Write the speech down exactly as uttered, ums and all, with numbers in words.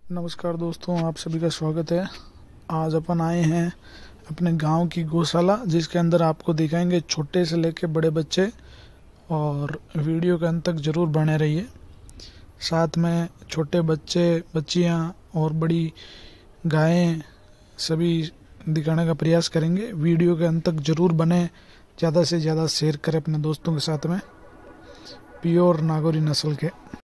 नमस्कार दोस्तों, आप सभी का स्वागत है। आज अपन आए हैं अपने गांव की गौशाला, जिसके अंदर आपको दिखाएंगे छोटे से लेके बड़े बच्चे। और वीडियो के अंत तक ज़रूर बने रहिए। साथ में छोटे बच्चे, बच्चियां और बड़ी गायें सभी दिखाने का प्रयास करेंगे। वीडियो के अंत तक ज़रूर बने, ज़्यादा से ज़्यादा शेयर करें अपने दोस्तों के साथ में। प्योर नागौरी नस्ल के